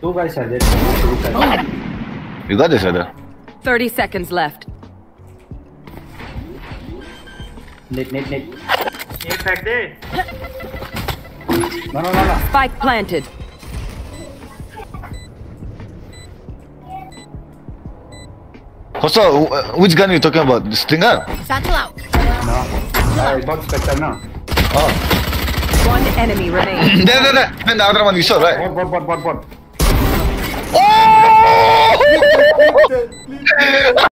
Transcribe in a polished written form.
Two guys are there. You got this, other. 30 seconds left. Net. ये फेंक दे No. Spike planted. Hossa, which gun are you talking about? The Stinger? Satchel out. No. I got Spectre now. Oh. One enemy remaining. There. And the other one you saw, right? Bot. Oh!